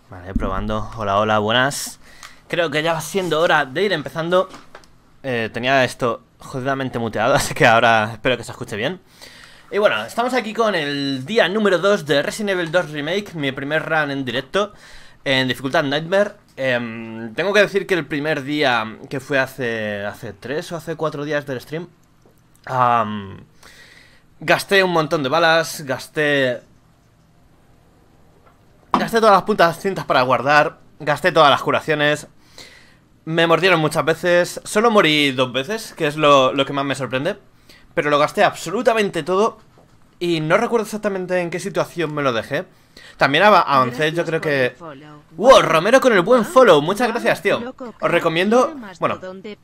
Vale, probando. Hola, hola, buenas. Creo que ya va siendo hora de ir empezando. Tenía esto jodidamente muteado, así que ahora espero que se escuche bien. Y bueno, estamos aquí con el día número 2 de Resident Evil 2 Remake, mi primer run en directo, en dificultad Nightmare. Tengo que decir que el primer día, que fue hace 3 o hace 4 días del stream, gasté un montón de balas, gasté todas las puntas cintas para guardar, gasté todas las curaciones, me mordieron muchas veces, solo morí 2 veces, que es lo que más me sorprende, pero lo gasté absolutamente todo y no recuerdo exactamente en qué situación me lo dejé. También avancé, yo creo que... ¡Wow! Romero con el buen follow, muchas gracias, tío. Os recomiendo... Bueno,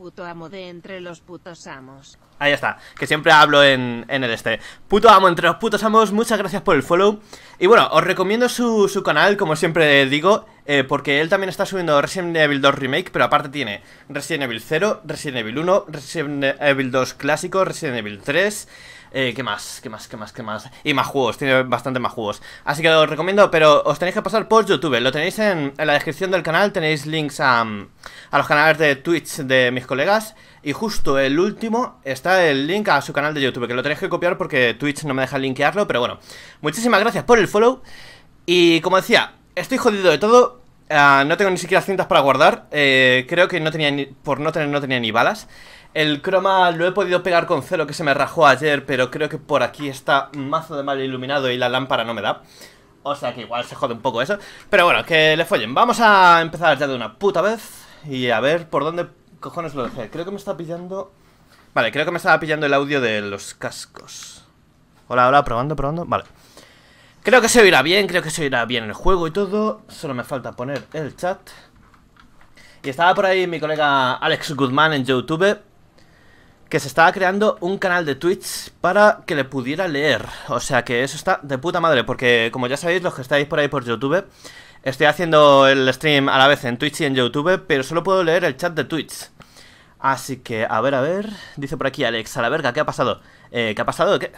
ahí está, que siempre hablo en el puto amo entre los putos amos, muchas gracias por el follow. Y bueno, os recomiendo su canal, como siempre digo, porque él también está subiendo Resident Evil 2 Remake, pero aparte tiene Resident Evil 0, Resident Evil 1, Resident Evil 2 clásico, Resident Evil 3... ¿qué más? Y más juegos, tiene bastante más juegos. Así que os recomiendo, pero os tenéis que pasar por YouTube. Lo tenéis en la descripción del canal, tenéis links a los canales de Twitch de mis colegas. Y justo el último está el link a su canal de YouTube, que lo tenéis que copiar porque Twitch no me deja linkearlo. Pero bueno, muchísimas gracias por el follow. Y como decía, estoy jodido de todo. No tengo ni siquiera cintas para guardar. Creo que no tenía por no tenía ni balas. El croma lo he podido pegar con celo, que se me rajó ayer, pero creo que por aquí está mazo de mal iluminado y la lámpara no me da. O sea que igual se jode un poco eso. Pero bueno, que le follen. Vamos a empezar ya de una puta vez y a ver por dónde cojones lo dejé. Creo que me está pillando... Vale, creo que me estaba pillando el audio de los cascos. Hola, hola, probando. Vale. Creo que se oirá bien, el juego y todo. Solo me falta poner el chat. Y estaba por ahí mi colega Alex Guzmán en YouTube, que se estaba creando un canal de Twitch para que le pudiera leer. O sea que eso está de puta madre, porque como ya sabéis, los que estáis por ahí por YouTube, estoy haciendo el stream a la vez en Twitch y en YouTube, pero solo puedo leer el chat de Twitch. Así que, a ver, dice por aquí Alex, a la verga, ¿qué ha pasado? ¿Qué ha pasado? ¿Qué?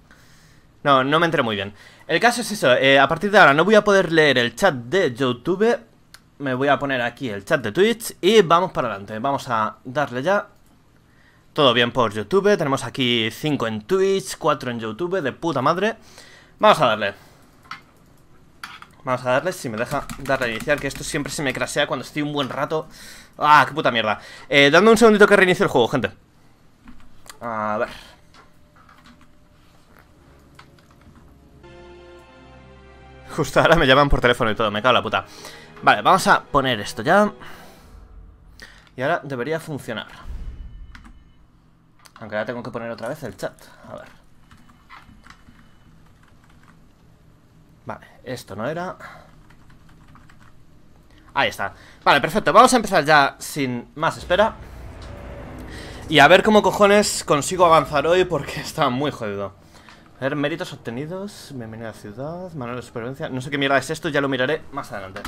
No me enteré muy bien. El caso es eso, a partir de ahora no voy a poder leer el chat de YouTube. Me voy a poner aquí el chat de Twitch y vamos para adelante. Vamos a darle ya. Todo bien por YouTube, tenemos aquí 5 en Twitch, 4 en YouTube, de puta madre. Vamos a darle. Vamos a darle, si me deja darle a iniciar, que esto siempre se me crasea cuando estoy un buen rato. ¡Ah, qué puta mierda! Dame un segundito que reinicie el juego, gente. A ver. Justo ahora me llaman por teléfono y todo, me cago en la puta. Vale, vamos a poner esto ya. Y ahora debería funcionar. Aunque ahora tengo que poner otra vez el chat. A ver. Vale, esto no era. Ahí está. Vale, perfecto, vamos a empezar ya sin más espera. Y a ver cómo cojones consigo avanzar hoy, porque está muy jodido. A ver, méritos obtenidos. Bienvenida a la ciudad, manual de supervivencia. No sé qué mierda es esto, ya lo miraré más adelante.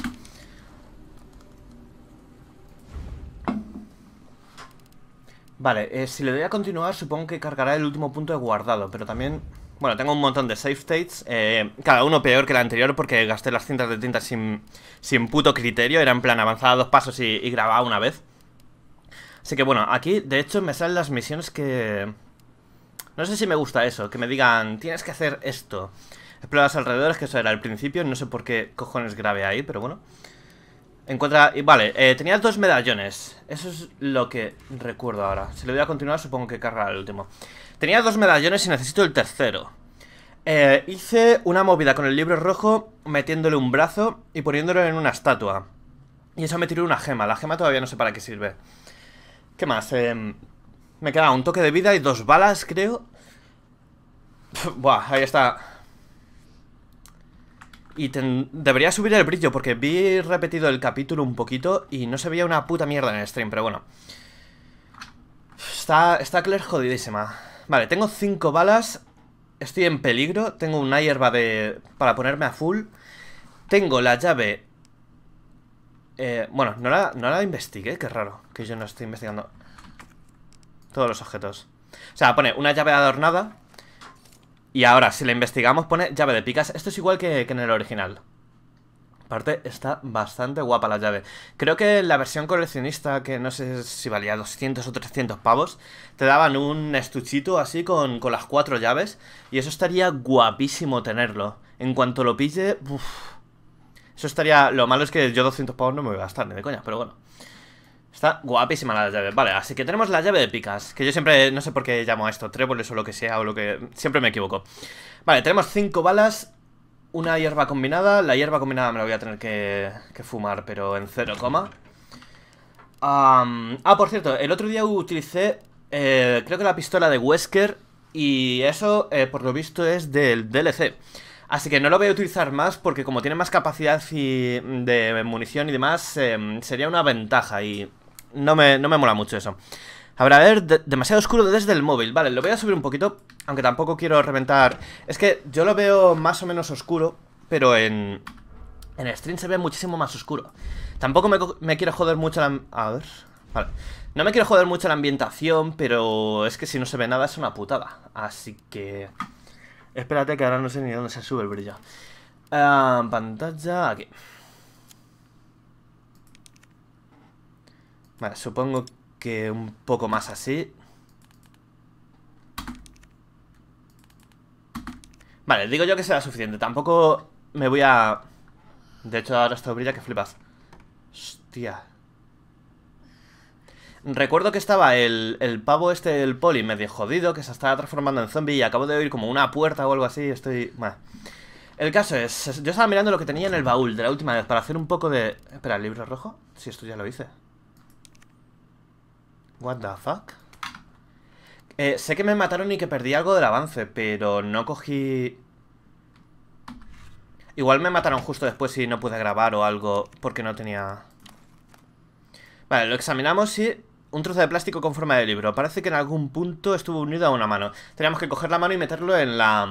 Vale, si le doy a continuar supongo que cargará el último punto de guardado. Pero también... Bueno, tengo un montón de save states, cada uno peor que el anterior porque gasté las cintas de tinta sin puto criterio. Era en plan avanzaba 2 pasos y grababa una vez. Así que bueno, aquí de hecho me salen las misiones que... No sé si me gusta eso, que me digan tienes que hacer esto. Explora los alrededores, que eso era al principio. No sé por qué cojones grabé ahí, pero bueno. Encuentra... Y vale, tenía 2 medallones. Eso es lo que recuerdo ahora. Si le doy a continuar supongo que cargará el último. Tenía 2 medallones y necesito el tercero. Hice una movida con el libro rojo, metiéndole un brazo y poniéndolo en una estatua. Y eso me tiró una gema. La gema todavía no sé para qué sirve. ¿Qué más? Me queda un toque de vida y 2 balas, creo. Buah, ahí está. Y debería subir el brillo porque vi repetido el capítulo un poquito y no se veía una puta mierda en el stream, pero bueno. Está Claire jodidísima. Vale, tengo 5 balas. Estoy en peligro. Tengo una hierba para ponerme a full. Tengo la llave. Bueno, no la investigué. Qué raro que yo no estoy investigando todos los objetos. O sea, pone una llave adornada. Y ahora, si la investigamos, pone llave de picas. Esto es igual que en el original. Aparte, está bastante guapa la llave. Creo que la versión coleccionista, que no sé si valía 200 o 300 pavos, te daban un estuchito así con las 4 llaves. Y eso estaría guapísimo tenerlo. En cuanto lo pille, uff. Eso estaría... Lo malo es que yo 200 pavos no me voy a gastar, ni de coña, pero bueno. Está guapísima la llave. Vale, así que tenemos la llave de picas. Que yo siempre, no sé por qué llamo a esto tréboles o lo que sea, o lo que... Siempre me equivoco. Vale, tenemos 5 balas. Una hierba combinada. La hierba combinada me la voy a tener que fumar, pero en 0, por cierto, el otro día utilicé creo que la pistola de Wesker. Y eso, por lo visto, es del DLC. Así que no lo voy a utilizar más porque como tiene más capacidad de munición y demás, sería una ventaja y no me mola mucho eso. Habrá, a ver, demasiado oscuro desde el móvil. Vale, lo voy a subir un poquito, aunque tampoco quiero reventar. Es que yo lo veo más o menos oscuro, pero en stream se ve muchísimo más oscuro. Tampoco me quiero joder mucho la... A ver, vale. No me quiero joder mucho la ambientación, pero es que si no se ve nada es una putada. Así que... Espérate que ahora no sé ni dónde se sube el brillo. Pantalla, aquí. Vale, supongo que un poco más así. Vale, digo yo que será suficiente. Tampoco me voy a... De hecho ahora esto brilla que flipas. Hostia. Recuerdo que estaba el pavo este, el poli, medio jodido, que se estaba transformando en zombie y acabo de oír como una puerta o algo así. Estoy... Bueno. El caso es... Yo estaba mirando lo que tenía en el baúl de la última vez para hacer un poco de... Espera, ¿el libro rojo? Sí, esto ya lo hice. What the fuck? Sé que me mataron y que perdí algo del avance, pero no cogí... Igual me mataron justo después y no pude grabar o algo porque no tenía... Vale, lo examinamos y... Un trozo de plástico con forma de libro. Parece que en algún punto estuvo unido a una mano. Teníamos que coger la mano y meterlo en la...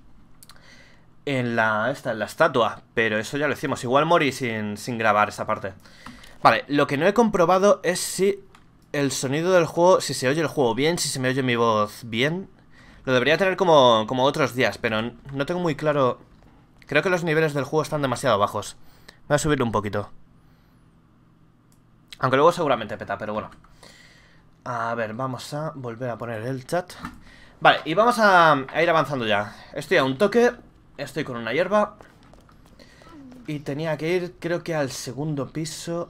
En la estatua. Pero eso ya lo hicimos. Igual morí sin grabar esa parte. Vale, lo que no he comprobado es si el sonido del juego... Si se oye el juego bien, si se me oye mi voz bien. Lo debería tener como otros días, pero no tengo muy claro... Creo que los niveles del juego están demasiado bajos. Voy a subirlo un poquito. Aunque luego seguramente peta, pero bueno. A ver, vamos a volver a poner el chat. Vale, y vamos a ir avanzando ya. Estoy a un toque. Estoy con una hierba. Y tenía que ir, creo que al segundo piso.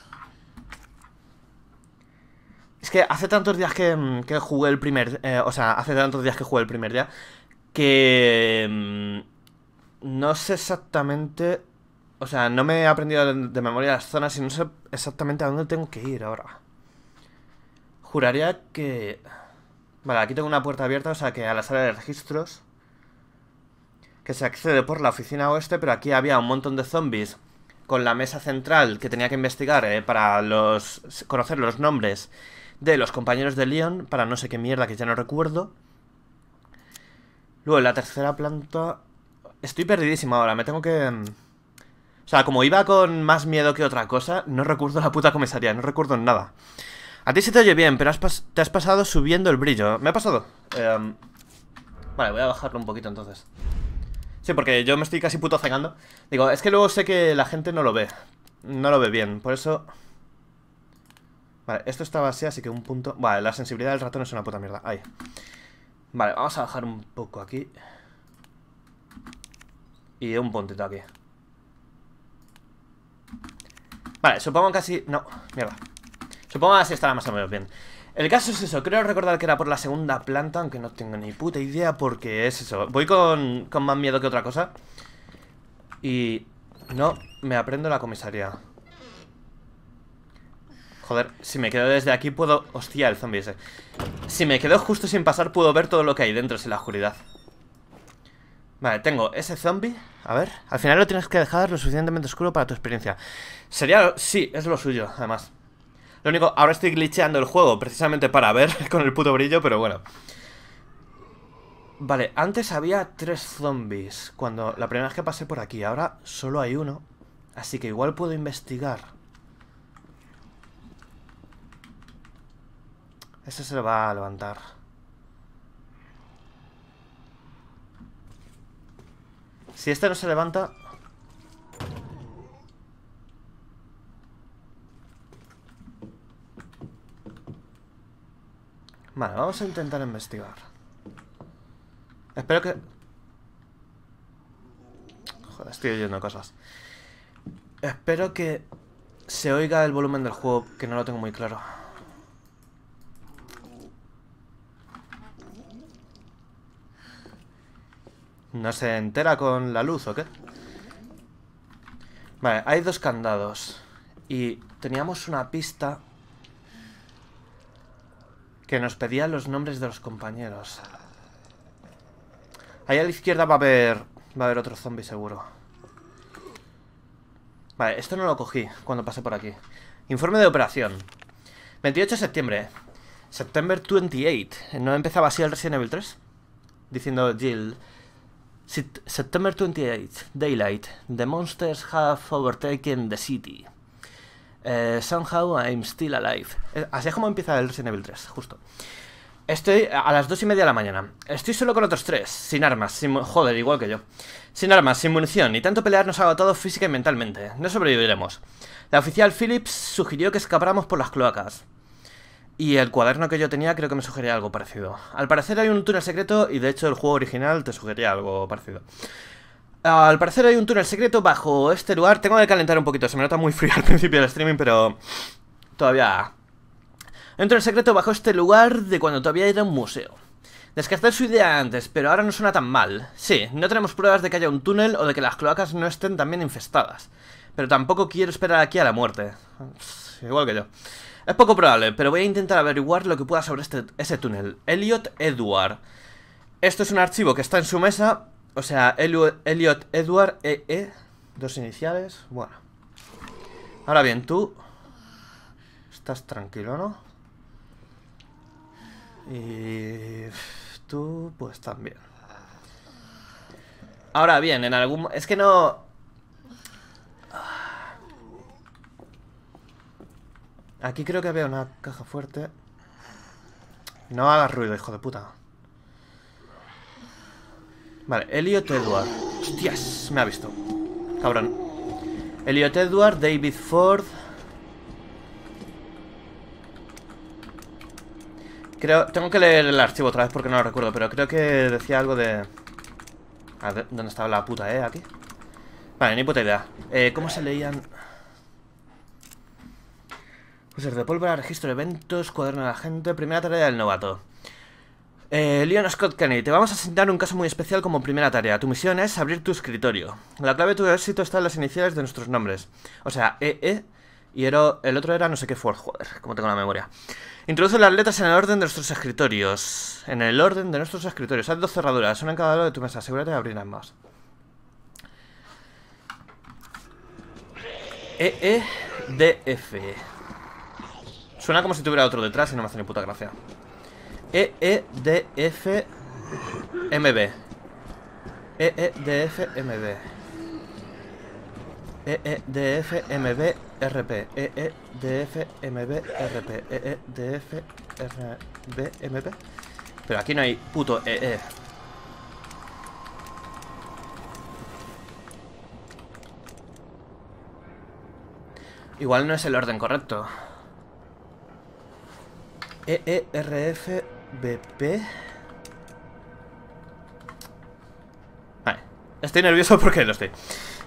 Es que hace tantos días que jugué el primer... o sea, hace tantos días que jugué el primer día que... no sé exactamente... O sea, no me he aprendido de memoria las zonas y no sé exactamente a dónde tengo que ir ahora. Juraría que... Vale, aquí tengo una puerta abierta, o sea que a la sala de registros. Que se accede por la oficina oeste, pero aquí había un montón de zombies con la mesa central que tenía que investigar para conocer los nombres de los compañeros de Leon, para no sé qué mierda que ya no recuerdo. Luego en la tercera planta... Estoy perdidísimo ahora, me tengo que... O sea, como iba con más miedo que otra cosa, no recuerdo la puta comisaría, no recuerdo nada. A ti se te oye bien, pero te has pasado subiendo el brillo. ¿Me ha pasado? Vale, voy a bajarlo un poquito entonces. Sí, porque yo me estoy casi puto cegando. Digo, es que luego sé que la gente no lo ve. No lo ve bien, por eso... Vale, esto estaba así, así que un punto... Vale, la sensibilidad del ratón es una puta mierda. Ahí. Vale, vamos a bajar un poco aquí. Y un puntito aquí. Vale, supongo que así... No, mierda. Supongo que así estará más o menos bien. El caso es eso, creo recordar que era por la segunda planta, aunque no tengo ni puta idea porque es eso. Voy con más miedo que otra cosa. Y... no me aprendo la comisaría. Joder, si me quedo desde aquí puedo... Hostia, el zombie ese. Si me quedo justo sin pasar puedo ver todo lo que hay dentro sin la oscuridad. Vale, tengo ese zombie. A ver, al final lo tienes que dejar lo suficientemente oscuro para tu experiencia. Sería... sí, es lo suyo, además. Lo único, ahora estoy glitcheando el juego precisamente para ver con el puto brillo, pero bueno. Vale, antes había 3 zombies cuando la primera vez que pasé por aquí. Ahora solo hay uno. Así que igual puedo investigar. Ese se lo va a levantar. Si este no se levanta... Vale, vamos a intentar investigar. Espero que... Joder, estoy oyendo cosas. Espero que se oiga el volumen del juego, que no lo tengo muy claro. ¿No se entera con la luz o qué? Vale, hay 2 candados. Y teníamos una pista que nos pedía los nombres de los compañeros. Ahí a la izquierda va a haber otro zombie seguro. Vale, esto no lo cogí cuando pasé por aquí. Informe de operación. 28 de septiembre. September 28. ¿No empezaba así el Resident Evil 3? Diciendo Jill. September 28. Daylight. The monsters have overtaken the city. Somehow I'm still alive. Así es como empieza el Resident Evil 3, justo. Estoy a las 2:30 de la mañana. Estoy solo con otros 3, sin armas, joder, igual que yo. Sin armas, sin munición, y tanto pelear nos ha agotado física y mentalmente. No sobreviviremos. La oficial Phillips sugirió que escapáramos por las cloacas. Y el cuaderno que yo tenía creo que me sugería algo parecido. Al parecer hay un túnel secreto, y de hecho el juego original te sugería algo parecido. Al parecer hay un túnel secreto bajo este lugar. Tengo que calentar un poquito, se me nota muy frío al principio del streaming, pero todavía... Hay un túnel secreto bajo este lugar de cuando todavía era un museo. Descarté su idea antes, pero ahora no suena tan mal. Sí, no tenemos pruebas de que haya un túnel o de que las cloacas no estén tan bien infestadas. Pero tampoco quiero esperar aquí a la muerte. Igual que yo. Es poco probable, pero voy a intentar averiguar lo que pueda sobre ese túnel. Elliot Edward. Esto es un archivo que está en su mesa. O sea, Elliot Edward EE. 2 iniciales. Bueno. Ahora bien, tú... Estás tranquilo, ¿no? Y... tú, pues también. Ahora bien, en algún... Es que no... Aquí creo que había una caja fuerte. No hagas ruido, hijo de puta. Vale, Elliot Edward. Hostias, me ha visto. Cabrón. Elliot Edward, David Ford. Creo... Tengo que leer el archivo otra vez porque no lo recuerdo, pero creo que decía algo de... A ver, ¿dónde estaba la puta, aquí? Vale, ni puta idea. ¿Cómo se leían...? Pues de pólvora, registro de eventos, cuaderno de la gente, primera tarea del novato. Leon Scott Kennedy, te vamos a asignar un caso muy especial como primera tarea. Tu misión es abrir tu escritorio. La clave de tu éxito está en las iniciales de nuestros nombres. O sea, EE y el otro era no sé qué Ford, joder, como tengo la memoria. Introduce las letras en el orden de nuestros escritorios. En el orden de nuestros escritorios. Haz 2 cerraduras, una en cada lado de tu mesa. Asegúrate de abrir ambas. EEDF. Suena como si tuviera otro detrás y no me hace ni puta gracia. EEDF MB. EEDF MB. EEDF MB RP. EEDF MB RP. EEDF RB MB. Pero aquí no hay puto EE. Igual no es el orden correcto. EERFBP. Vale, estoy nervioso porque lo estoy.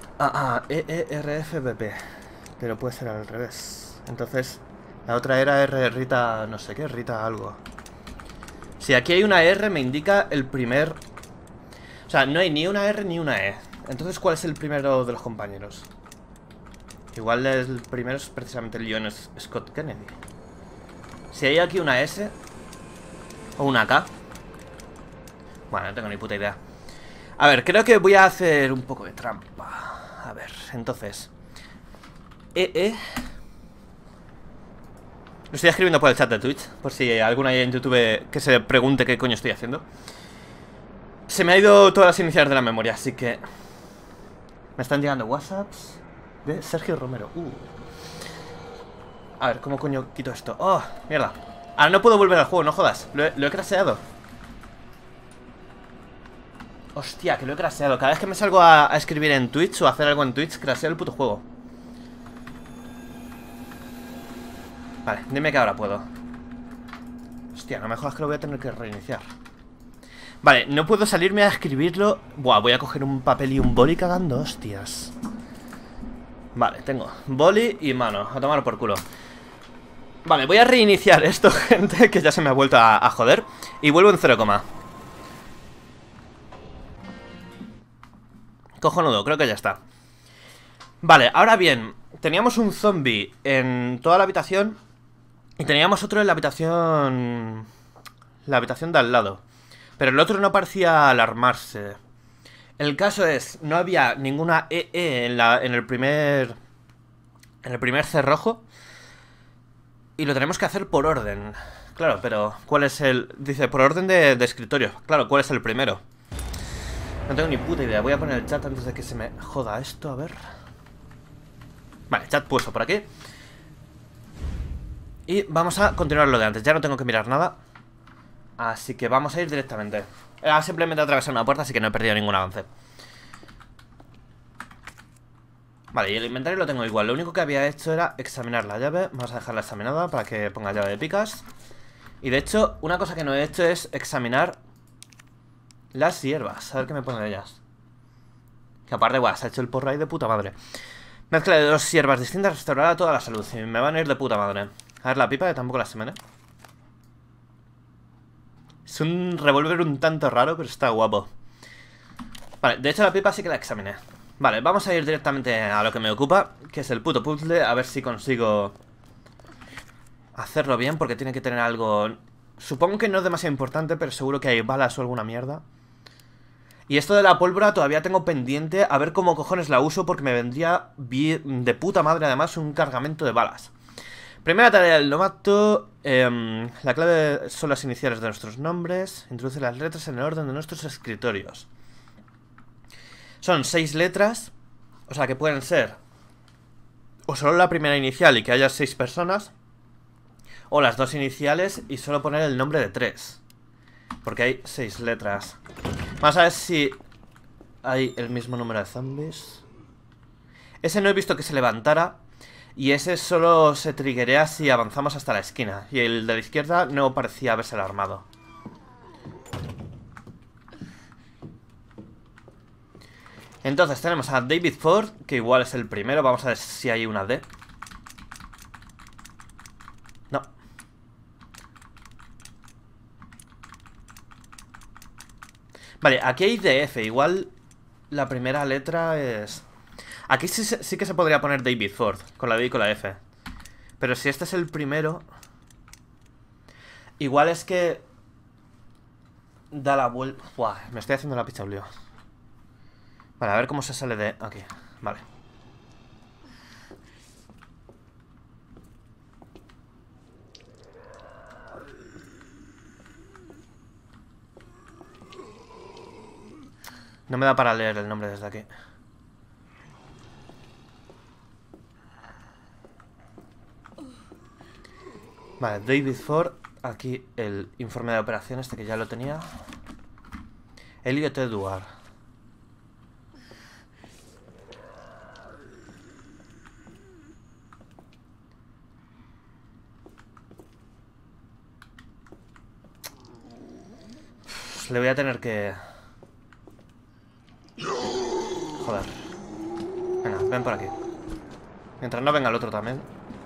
EERFBP. Pero puede ser al revés. Entonces, la otra era R Rita, no sé qué, Rita algo. Si aquí hay una R me indica el primer... O sea, no hay ni una R ni una E. Entonces, ¿cuál es el primero de los compañeros? Igual el primero es precisamente Leon Scott Kennedy. Si hay aquí una S o una K. Bueno, no tengo ni puta idea. A ver, creo que voy a hacer un poco de trampa. A ver, entonces Lo estoy escribiendo por el chat de Twitch, por si hay alguna ahí en YouTube que se pregunte qué coño estoy haciendo. Se me ha ido todas las iniciales de la memoria, así que... Me están llegando WhatsApps de Sergio Romero. A ver, ¿cómo coño quito esto? ¡Oh, mierda! Ahora no puedo volver al juego, no jodas. Lo he craseado. Hostia, que lo he craseado. Cada vez que me salgo a escribir en Twitch o a hacer algo en Twitch, craseo el puto juego. Vale, dime que ahora puedo. Hostia, no me jodas que lo voy a tener que reiniciar. Vale, no puedo salirme a escribirlo. Buah, voy a coger un papel y un boli cagando hostias. Vale, tengo boli y mano. A tomar por culo. Vale, voy a reiniciar esto, gente, que ya se me ha vuelto a joder. Y vuelvo en 0, cojonudo, creo que ya está. Vale, ahora bien, teníamos un zombie en toda la habitación y teníamos otro en la habitación... La habitación de al lado. Pero el otro no parecía alarmarse. El caso es, no había ninguna EE en el primer cerrojo. Y lo tenemos que hacer por orden. Claro, pero ¿cuál es el...? Dice, por orden de escritorio. Claro, ¿cuál es el primero? No tengo ni puta idea. Voy a poner el chat antes de que se me joda esto, a ver. Vale, chat puesto por aquí. Y vamos a continuar lo de antes. Ya no tengo que mirar nada. Así que vamos a ir directamente. Era simplemente atravesar una puerta, así que no he perdido ningún avance. Vale, y el inventario lo tengo igual. Lo único que había hecho era examinar la llave. Vamos a dejarla examinada para que ponga llave de picas. Y de hecho, una cosa que no he hecho es examinar las hierbas. A ver qué me pone de ellas. Que aparte, guau, se ha hecho el porro ahí de puta madre. Mezcla de 2 hierbas distintas restaurará toda la salud. Y me van a ir de puta madre. A ver la pipa, que tampoco la semen, Es un revólver un tanto raro, pero está guapo. Vale, de hecho la pipa sí que la examiné. Vale, vamos a ir directamente a lo que me ocupa, que es el puto puzzle. A ver si consigo hacerlo bien, porque tiene que tener algo... Supongo que no es demasiado importante, pero seguro que hay balas o alguna mierda. Y esto de la pólvora todavía tengo pendiente. A ver cómo cojones la uso, porque me vendría bien, de puta madre además, un cargamento de balas. Primera tarea del novato. La clave son las iniciales de nuestros nombres. Introduce las letras en el orden de nuestros escritorios. Son 6 letras. O sea que pueden ser o solo la primera inicial y que haya 6 personas, o las 2 iniciales y solo poner el nombre de 3, porque hay 6 letras. Vamos a ver si hay el mismo número de zombies. Ese no he visto que se levantara. Y ese solo se triggerea si avanzamos hasta la esquina. Y el de la izquierda no parecía haberse alarmado. Entonces tenemos a David Ford, que igual es el primero. Vamos a ver si hay una D. No. Vale, aquí hay DF. Igual la primera letra es... Aquí sí que se podría poner David Ford, con la D y con la F. Pero si este es el primero... Igual es que... Da la vuelta... Buah, me estoy haciendo la picha un lío. Vale, a ver cómo se sale de aquí. Vale. No me da para leer el nombre desde aquí. Vale, David Ford. Aquí el informe de operación este que ya lo tenía. Elliot Edward. Le voy a tener que... Joder. Venga, ven por aquí. Mientras no venga el otro también.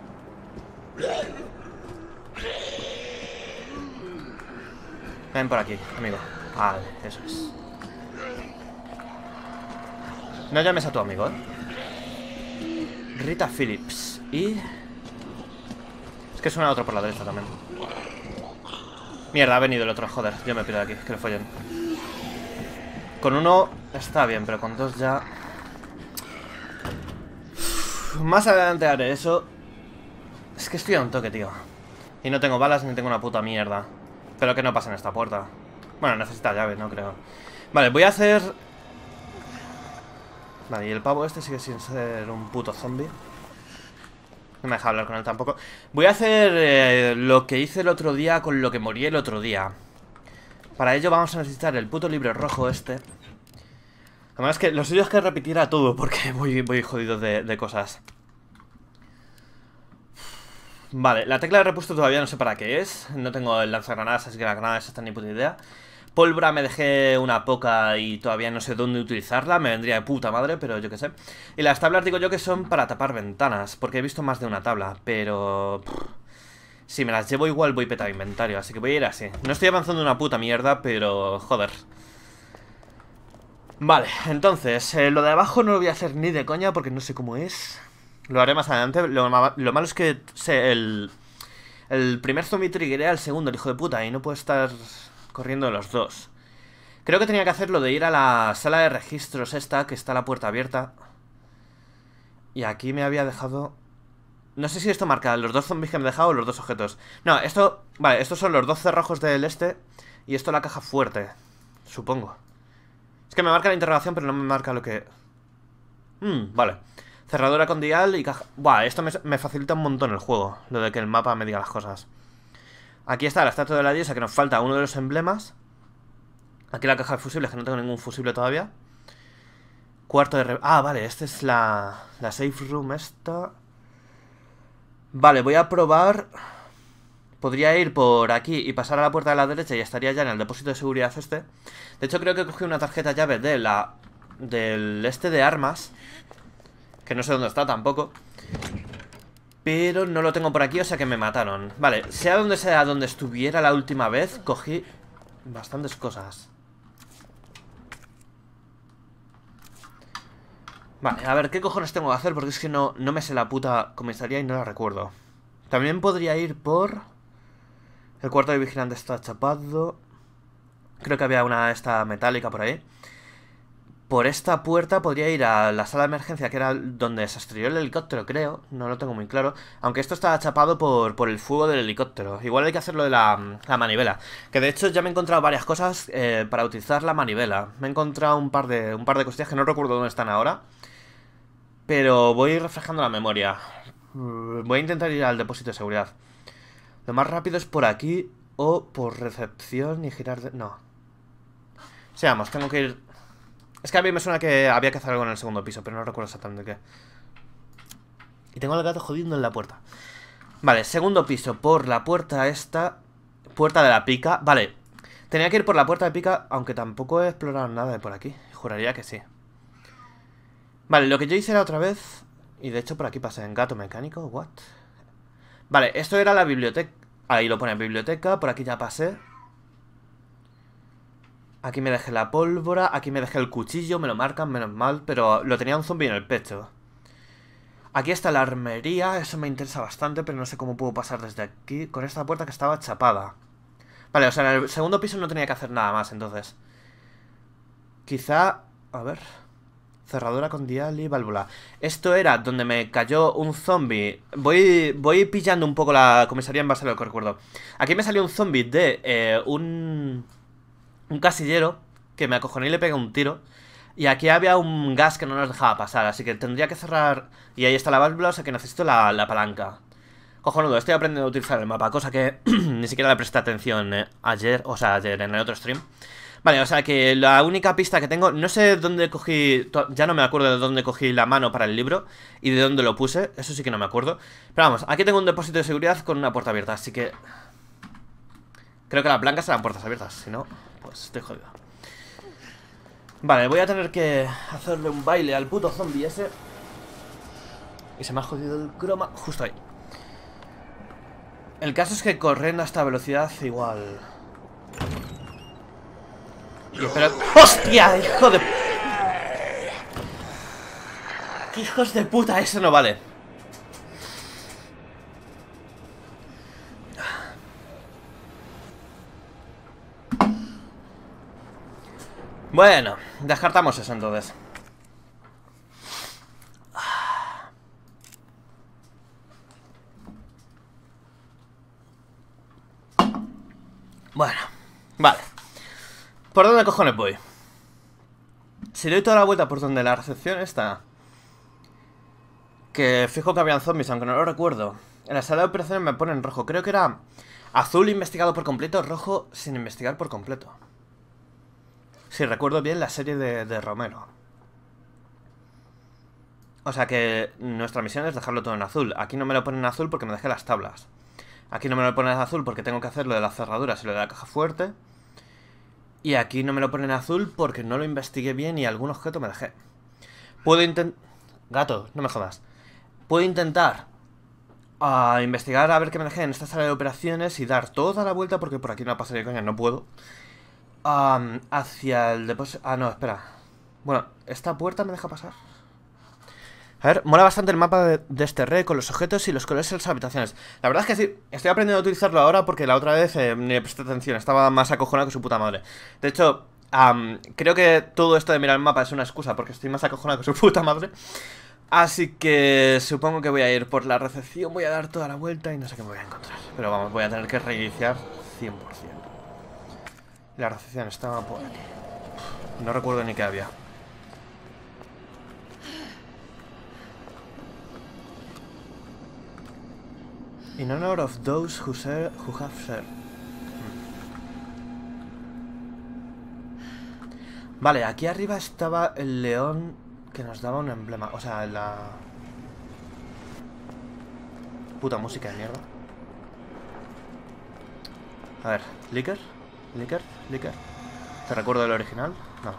Ven por aquí, amigo. Vale, eso es. No llames a tu amigo, Rita Phillips. Y... Es que suena otro por la derecha también. Mierda, ha venido el otro, joder. Yo me pido de aquí, que le follen. Con uno está bien, pero con 2 ya... Más adelante haré eso. Es que estoy a un toque, tío. Y no tengo balas ni tengo una puta mierda. Pero que no pase en esta puerta. Bueno, necesita llave, no creo. Vale, voy a hacer... Vale, y el pavo este sigue sin ser un puto zombie. No me deja hablar con él tampoco. Voy a hacer lo que hice el otro día con lo que morí el otro día. Para ello vamos a necesitar el puto libro rojo este. Además que lo suyo es que repitiera todo, porque voy jodido de cosas. Vale, la tecla de repuesto todavía no sé para qué es. No tengo el lanzagranadas, así que las granadas están ni puta idea. Pólvora me dejé una poca y todavía no sé dónde utilizarla. Me vendría de puta madre, pero yo qué sé. Y las tablas digo yo que son para tapar ventanas, porque he visto más de una tabla, pero... si me las llevo igual voy petado inventario, así que voy a ir así. No estoy avanzando una puta mierda, pero... joder. Vale, entonces, lo de abajo no lo voy a hacer ni de coña porque no sé cómo es. Lo haré más adelante. Lo malo es que el primer zombie triggeré al segundo, el hijo de puta, y no puedo estar corriendo los dos. Creo que tenía que hacer lo de ir a la sala de registros esta, que está la puerta abierta. Y aquí me había dejado... no sé si esto marca los dos zombies que me he dejado o los dos objetos. No, esto... vale, estos son los dos cerrojos del este. Y esto la caja fuerte, supongo. Es que me marca la interrogación, pero no me marca lo que... vale. Cerradura con dial y caja... buah, esto me facilita un montón el juego. Lo de que el mapa me diga las cosas. Aquí está la estatua de la diosa, que nos falta uno de los emblemas. Aquí la caja de fusibles, que no tengo ningún fusible todavía. Cuarto de... vale, esta es la safe room esta. Vale, voy a probar... podría ir por aquí y pasar a la puerta de la derecha y estaría ya en el depósito de seguridad este. De hecho, creo que cogí una tarjeta llave de del este de armas, que no sé dónde está tampoco. Pero no lo tengo por aquí, o sea que me mataron. Vale, sea donde estuviera la última vez, cogí bastantes cosas. Vale, a ver, ¿qué cojones tengo que hacer? Porque es que no me sé la puta comisaría y no la recuerdo. También podría ir por... el cuarto de vigilante está chapado. Creo que había una esta metálica por ahí. Por esta puerta podría ir a la sala de emergencia, que era donde se estrelló el helicóptero, creo. No lo tengo muy claro. Aunque esto está chapado por el fuego del helicóptero. Igual hay que hacerlo de la manivela. Que de hecho ya me he encontrado varias cosas para utilizar la manivela. Me he encontrado un par de cosillas que no recuerdo dónde están ahora. Pero voy refrescando la memoria. Voy a intentar ir al depósito de seguridad. Lo más rápido es por aquí o por recepción y girar de... no. Seamos, tengo que ir... es que a mí me suena que había que hacer algo en el segundo piso, pero no recuerdo exactamente qué. Y tengo al gato jodiendo en la puerta. Vale, segundo piso, por la puerta esta. Puerta de la pica. Vale, tenía que ir por la puerta de pica, aunque tampoco he explorado nada de por aquí. Juraría que sí. Vale, lo que yo hice era otra vez... y de hecho por aquí pasé en gato mecánico, what? Vale, esto era la biblioteca. Ahí lo pone biblioteca, por aquí ya pasé. Aquí me dejé la pólvora, aquí me dejé el cuchillo, me lo marcan, menos mal, pero lo tenía un zombie en el pecho. Aquí está la armería, eso me interesa bastante, pero no sé cómo puedo pasar desde aquí con esta puerta que estaba chapada. Vale, o sea, en el segundo piso no tenía que hacer nada más, entonces. Quizá... a ver... cerradura con dial y válvula. Esto era donde me cayó un zombie. Voy pillando un poco la comisaría en base a lo que recuerdo. Aquí me salió un zombie de un casillero que me acojoné y le pegué un tiro. Y aquí había un gas que no nos dejaba pasar, así que tendría que cerrar. Y ahí está la válvula, o sea que necesito la palanca. Cojonudo, estoy aprendiendo a utilizar el mapa, cosa que ni siquiera le presté atención ayer, o sea, ayer en el otro stream. Vale, o sea que la única pista que tengo... no sé dónde cogí... ya no me acuerdo de dónde cogí la mano para el libro y de dónde lo puse, eso sí que no me acuerdo. Pero vamos, aquí tengo un depósito de seguridad con una puerta abierta, así que... creo que las blancas serán puertas abiertas, si no, pues estoy jodido. Vale, voy a tener que hacerle un baile al puto zombie ese. Y se me ha jodido el croma justo ahí. El caso es que corriendo a esta velocidad igual... y espera... ¡hostia! ¡Hijo de... ¡qué hijos de puta! Eso no vale. Bueno, descartamos eso entonces. Bueno, vale. ¿Por dónde cojones voy? Si doy toda la vuelta por donde la recepción está... que fijo que habían zombies, aunque no lo recuerdo. En la sala de operaciones me pone en rojo. Creo que era azul investigado por completo, rojo sin investigar por completo. Si recuerdo bien la serie de Romero. O sea que nuestra misión es dejarlo todo en azul. Aquí no me lo ponen en azul porque me dejé las tablas. Aquí no me lo ponen en azul porque tengo que hacer lo de las cerraduras y lo de la caja fuerte. Y aquí no me lo ponen en azul porque no lo investigué bien y algún objeto me dejé. Puedo intentar... Gato, no me jodas. Puedo intentar investigar a ver qué me dejé en esta sala de operaciones y dar toda la vuelta porque por aquí no pasa ni coña, no puedo. Hacia el depósito... Ah, no, espera. Bueno, ¿esta puerta me deja pasar? A ver, mola bastante el mapa de este rey con los objetos y los colores en las habitaciones. La verdad es que sí, estoy aprendiendo a utilizarlo ahora porque la otra vez ni le presté atención. Estaba más acojonado que su puta madre. De hecho, creo que todo esto de mirar el mapa es una excusa porque estoy más acojonado que su puta madre. Así que supongo que voy a ir por la recepción, voy a dar toda la vuelta y no sé qué me voy a encontrar. Pero vamos, voy a tener que reiniciar 100%. La recepción estaba por aquí. No recuerdo ni qué había. In honor of those who have served. Vale, aquí arriba estaba el león que nos daba un emblema. O sea, la... Puta música de mierda. A ver, ¿Licker? ¿Te recuerdo del original? No.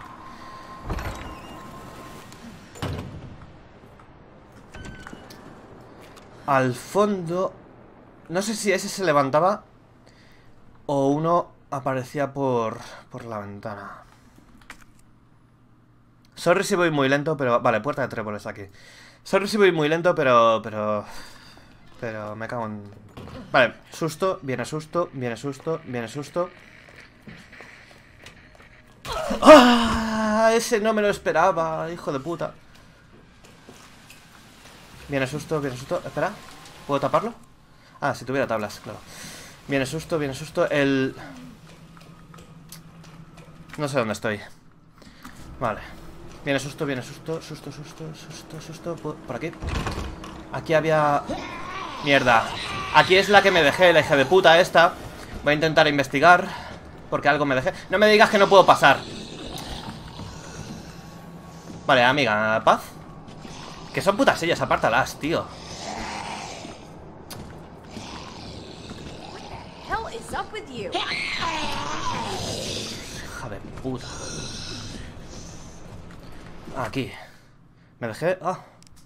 Al fondo... No sé si ese se levantaba o uno aparecía por la ventana. Sorry si voy muy lento, pero... Vale, puerta de tréboles aquí. Sorry si voy muy lento, pero me cago en... Vale, susto, viene susto, viene susto, viene susto. ¡Ah! Ese no me lo esperaba, hijo de puta. Viene susto, espera. ¿Puedo taparlo? Ah, si tuviera tablas, claro. Viene susto, el... No sé dónde estoy. Vale. Viene susto, susto. Por aquí. Aquí había... Mierda. Aquí es la que me dejé, la hija de puta esta. Voy a intentar investigar porque algo me dejé. No me digas que no puedo pasar. Vale, amiga, paz. Que son putas sillas, apártalas, tío. Hija de puta. Aquí. Me dejé... Ah.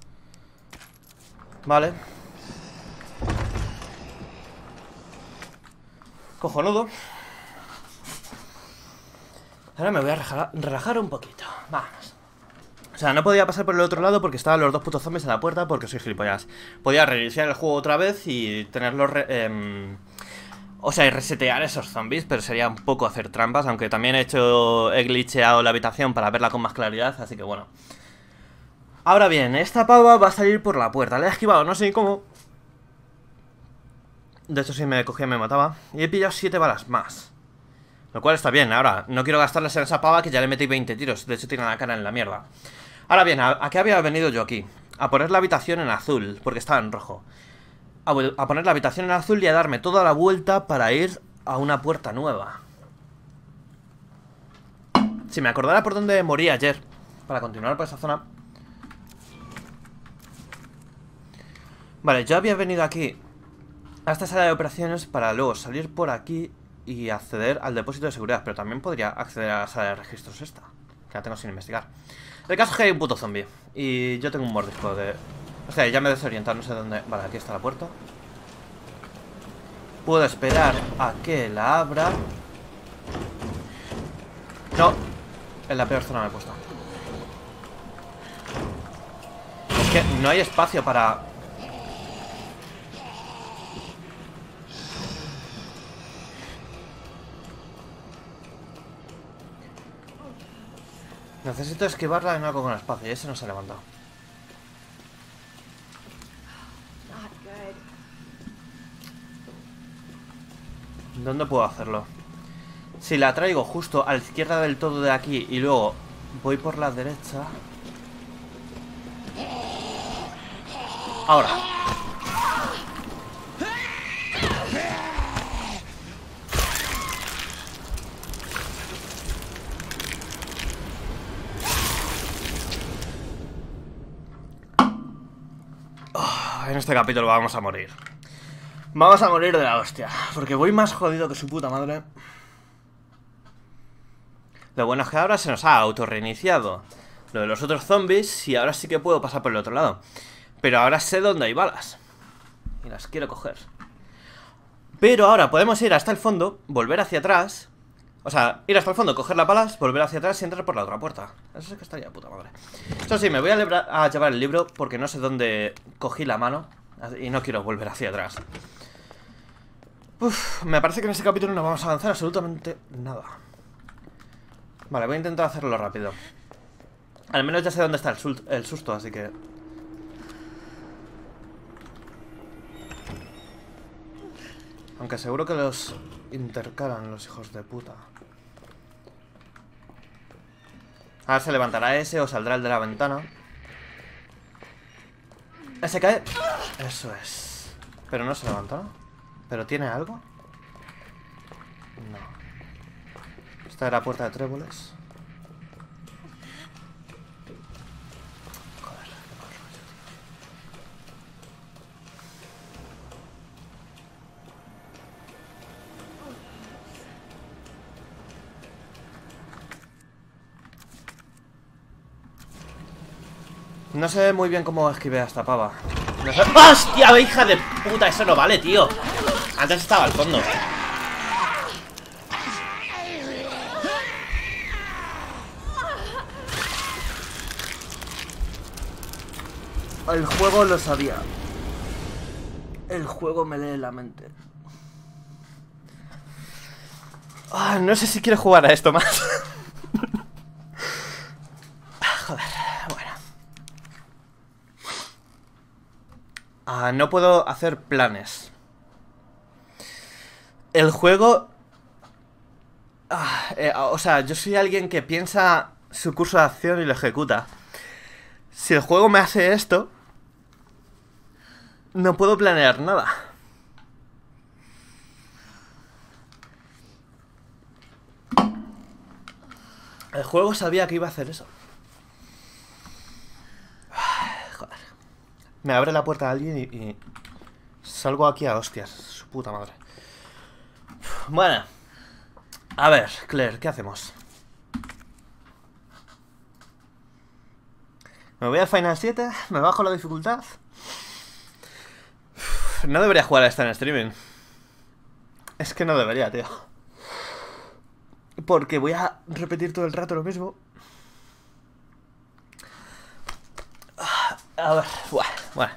Vale. Cojonudo. Ahora me voy a relajar un poquito. Vamos. O sea, no podía pasar por el otro lado porque estaban los dos putos zombies en la puerta porque soy gilipollas. Podía reiniciar el juego otra vez y tenerlos... O sea, y resetear esos zombies, pero sería un poco hacer trampas, aunque también he glitcheado la habitación para verla con más claridad, así que bueno. Ahora bien, esta pava va a salir por la puerta. Le he esquivado, no sé cómo. De hecho, si me cogía me mataba. Y he pillado 7 balas más. Lo cual está bien. Ahora, no quiero gastarlas en esa pava que ya le metí 20 tiros. De hecho, tiene la cara en la mierda. Ahora bien, ¿a qué había venido yo aquí? A poner la habitación en azul, porque estaba en rojo. A poner la habitación en azul y a darme toda la vuelta para ir a una puerta nueva. Si me acordara por dónde morí ayer, para continuar por esa zona. Vale, yo había venido aquí a esta sala de operaciones para luego salir por aquí y acceder al depósito de seguridad. Pero también podría acceder a la sala de registros esta, que la tengo sin investigar. El caso es que hay un puto zombie y yo tengo un mordisco de... O sea, ya me he desorientado, no sé dónde... Vale, aquí está la puerta. Puedo esperar a que la abra. No, en la peor zona me he puesto. Es que no hay espacio para... Necesito esquivarla y no hago con espacio. Y ese no se ha levantado. ¿Dónde puedo hacerlo? Si la traigo justo a la izquierda del todo de aquí y luego voy por la derecha. Ahora. En este capítulo vamos a morir. Vamos a morir de la hostia. Porque voy más jodido que su puta madre. Lo bueno es que ahora se nos ha autorreiniciado lo de los otros zombies y ahora sí que puedo pasar por el otro lado. Pero ahora sé dónde hay balas y las quiero coger. Pero ahora podemos ir hasta el fondo, volver hacia atrás. O sea, ir hasta el fondo, coger las balas, volver hacia atrás y entrar por la otra puerta. Eso sí que estaría de puta madre. Eso sí, me voy a llevar el libro porque no sé dónde cogí la mano y no quiero volver hacia atrás. Uf, me parece que en este capítulo no vamos a avanzar absolutamente nada. Vale, voy a intentar hacerlo rápido. Al menos ya sé dónde está el susto, así que... Aunque seguro que los intercalan los hijos de puta. Ahora se levantará ese o saldrá el de la ventana. Ese cae. Eso es. Pero no se levanta, ¿no? ¿Pero tiene algo? No. Esta es la puerta de tréboles. Joder, qué mal rollo. No sé muy bien cómo esquivé a esta pava. No sé... ¡Hostia, hija de puta! Eso no vale, tío. Antes estaba al fondo. El juego lo sabía. El juego me lee la mente. No sé si quiero jugar a esto más. Joder, bueno. No puedo hacer planes. El juego... o sea, yo soy alguien que piensa su curso de acción y lo ejecuta. Si el juego me hace esto, no puedo planear nada. El juego sabía que iba a hacer eso. Joder. Me abre la puerta a alguien y salgo aquí a hostias. Su puta madre. Bueno. A ver, Claire, ¿qué hacemos? Me voy al Final 7, me bajo la dificultad. No debería jugar a esta en streaming. Es que no debería, tío. Porque voy a repetir todo el rato lo mismo. A ver, bueno.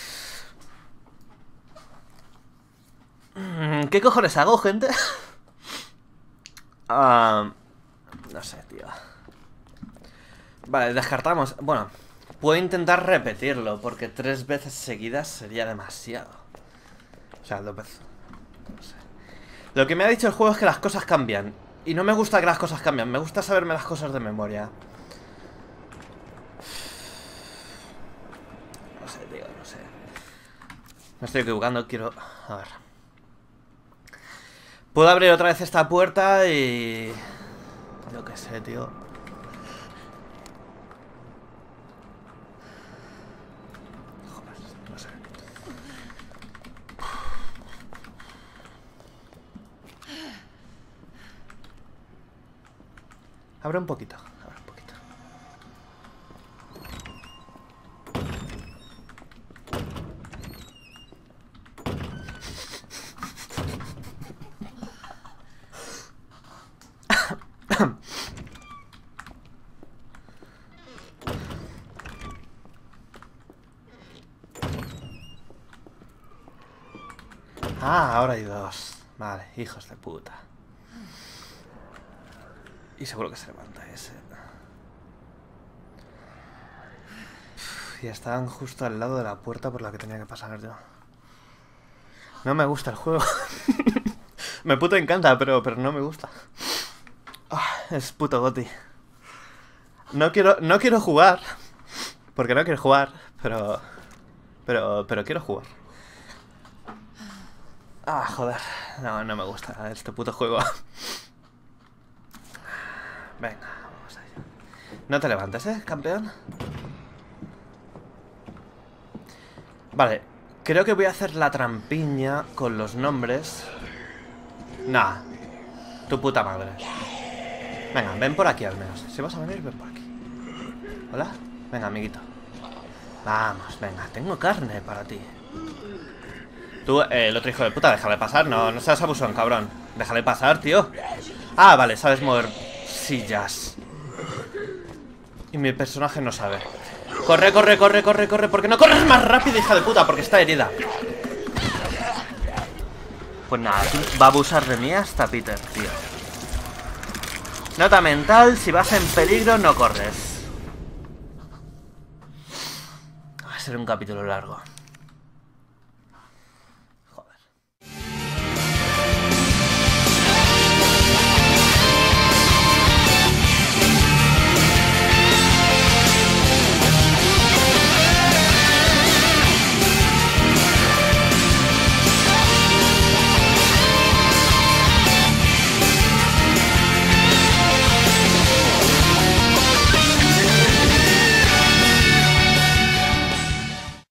¿Qué cojones hago, gente? No sé, tío. Vale, descartamos. Bueno, puedo intentar repetirlo, porque 3 veces seguidas sería demasiado. O sea, 2 veces. No sé. Lo que me ha dicho el juego es que las cosas cambian. Y no me gusta que las cosas cambian. Me gusta saberme las cosas de memoria. No sé, tío, no sé. Me estoy equivocando, quiero... A ver. Puedo abrir otra vez esta puerta y... Yo qué sé, tío. Abre un poquito, abre un poquito. Ahora hay 2. Vale, hijos de puta. Y seguro que se levanta ese. Y estaban justo al lado de la puerta por la que tenía que pasar yo. No me gusta el juego. Me puto encanta, pero no me gusta. Es puto goti. No quiero jugar. Porque no quiero jugar, pero quiero jugar. Joder. No me gusta este puto juego. Venga, vamos allá. No te levantes, campeón. Vale, Creo que voy a hacer la trampiña con los nombres. Nah. Tu puta madre. Venga, ven por aquí al menos. Si vas a venir, ven por aquí. ¿Hola? Venga, amiguito. Vamos, venga, tengo carne para ti. Tú, el otro hijo de puta, déjale pasar. No seas abusón, cabrón. Déjale pasar, tío. Ah, vale, sabes mover sillas. Y mi personaje no sabe. Corre, corre, corre, corre, corre. ¿Por qué no corres más rápido, hija de puta? Porque está herida. Pues nada, va a abusar de mí hasta Peter, tío. Nota mental, si vas en peligro no corres. Va a ser un capítulo largo.